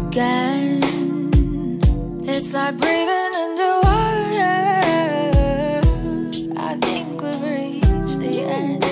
again. It's like breathing underwater. I think we've reached the end.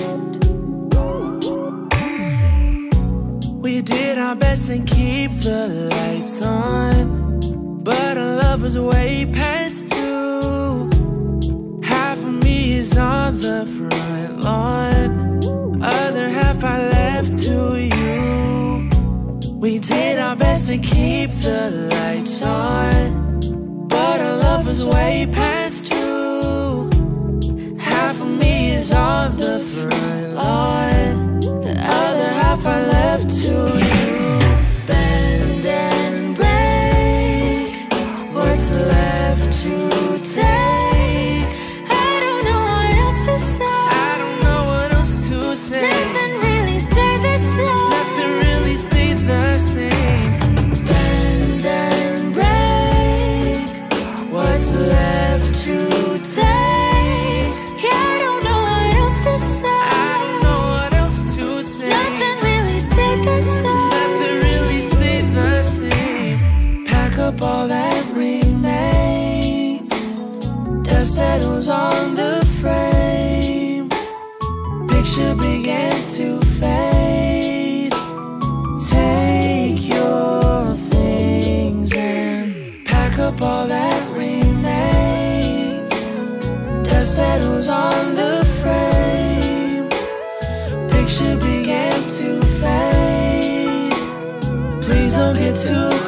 We did our best and keep the lights on, but our love was way past due. Half of me is on the front lawn, other half I left to you. We did our best to keep the lights on, but our love was way past due. Half of me is on the front lawn, the other half I left to you. Bend and break, what's left to take? I don't know what else to say. I don't know what else to say. Nothing really stayed the same. Nothing really stayed the same. Bend and break, what's left to take? Yeah, I don't know what else to say. I don't know what else to say. Nothing really stayed the same. Nothing really stayed the same. Pack up all that remains. Dust settles on the frame. Picture began to fade. Take your things and pack up all that remains. Dust settles on the frame. Picture began to fade. Please don't get too